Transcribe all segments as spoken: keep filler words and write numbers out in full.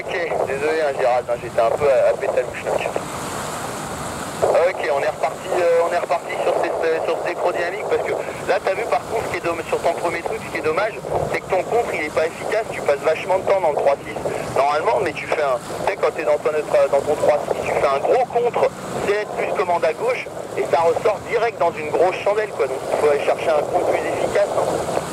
Ok, désolé hein, Gérald, hein, j'étais un peu à, à pétalouche. Ok, on est reparti, euh, on est reparti sur ces, sur ces électrodynamiques parce que là t'as vu par contre ce qui est dommage, sur ton premier truc, ce qui est dommage, c'est que ton contre il est pas efficace, tu passes vachement de temps dans le trois six. Normalement, mais tu fais un, tu sais quand t'es dans ton, dans ton trois six, tu fais un gros contre, C L plus commande à gauche, et ça ressort direct dans une grosse chandelle quoi, donc il faut aller chercher un contre plus efficace. Hein.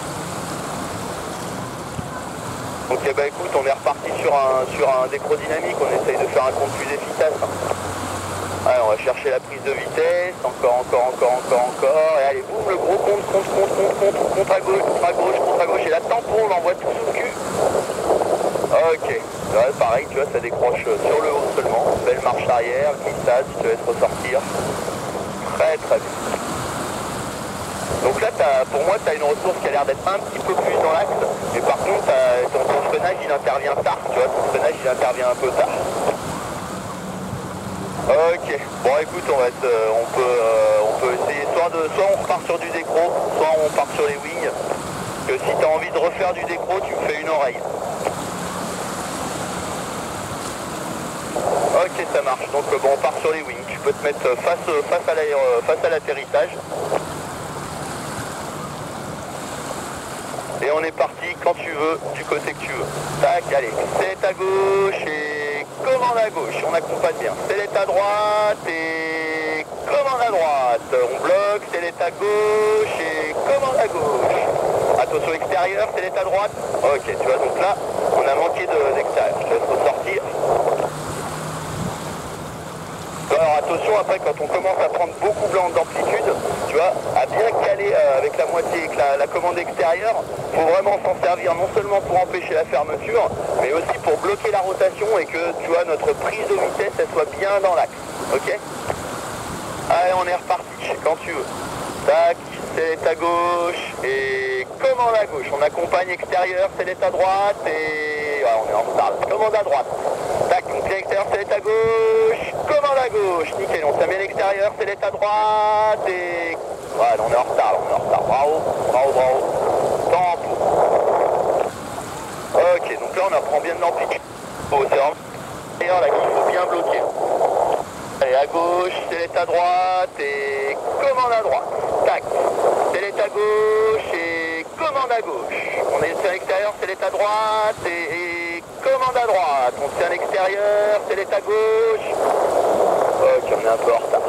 Donc eh ben, écoute, on est reparti sur un, sur un décrodynamique, on essaye de faire un compte plus efficace. Hein. Allez, on va chercher la prise de vitesse, encore, encore, encore, encore, encore, et allez, boum, le gros compte, compte, compte, compte, compte, contre à gauche, contre à gauche, contre à gauche, et la tampon, on l'envoie tout sous le cul. Ok, là, pareil, tu vois, ça décroche sur le haut seulement, belle marche arrière, glissade, si tu laisses ressortir. Très, très bien. Donc là, as, pour moi, tu as une ressource qui a l'air d'être un petit peu plus dans l'axe, mais par contre, ton, ton freinage, il intervient tard, tu vois, ton freinage, il intervient un peu tard. Ok, bon écoute, on, va être, euh, on, peut, euh, on peut essayer, soit, de, soit on repart sur du décro, soit on part sur les wings, que si tu as envie de refaire du décro, tu me fais une oreille. Ok, ça marche, donc bon, on part sur les wings, tu peux te mettre face, face à l'air, face à l'atterrissage. Et on est parti quand tu veux, du côté que tu veux. Tac, allez, c'est à gauche et commande à gauche, on accompagne bien. C'est à droite et commande à droite. On bloque, c'est à gauche et commande à gauche. Attention extérieur, c'est à droite. Ok, tu vois, donc là, on a manqué d'extérieur. Je te laisse ressortir. Alors attention, après quand on commence à prendre beaucoup d'amplitude, tu vois, à bien caler euh, avec la moitié, avec la, la commande extérieure, il faut vraiment s'en servir non seulement pour empêcher la fermeture, mais aussi pour bloquer la rotation et que, tu vois, notre prise de vitesse, elle soit bien dans l'axe, ok? Allez, on est reparti, quand tu veux. Tac, c'est à gauche et commande à gauche. On accompagne extérieur, c'est à droite et... Ouais, on est en retard. Commande à droite. Tac, on tient extérieur, c'est à gauche. Commande à gauche. Nickel, on s'amène l'extérieur, c'est à droite et... Ouais, on est en retard, on est en retard. Bravo, bravo, bravo. Tempo. Ok, donc là on apprend bien de l'amplitude. Oh, c'est vraiment... D'ailleurs là qu'il faut bien bloquer. Allez, à gauche, c'est à droite et commande à droite. Tac, c'est à gauche et commande à gauche. On est sur l'extérieur, c'est à droite et, et commande à droite. On tient à l'extérieur, c'est à gauche. Ok, on est un peu en retard.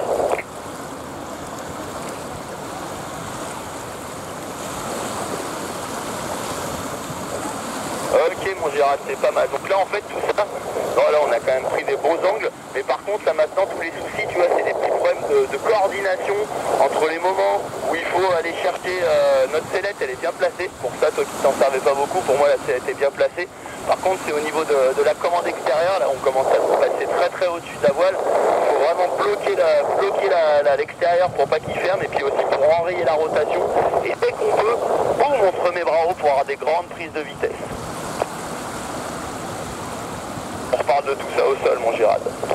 Ok mon Gérard, c'est pas mal. Donc là en fait tout ça, bon, là on a quand même pris des beaux angles, mais par contre là maintenant tous les soucis, tu vois, c'est des petits problèmes de, de coordination entre les moments où il faut aller chercher euh, notre sellette, elle est bien placée. Pour ça, toi qui t'en servais pas beaucoup, pour moi la sellette est bien placée. Par contre c'est au niveau de, de la commande extérieure, là on commence à se passer très très au-dessus de la voile. Il faut vraiment bloquer la, bloquer la, la, l'extérieur pour pas qu'il ferme et puis aussi pour enrayer la rotation. Et dès qu'on peut, boum, on se remet bras haut pour avoir des grandes prises de vitesse. On reparle de tout ça au sol, mon Gérard.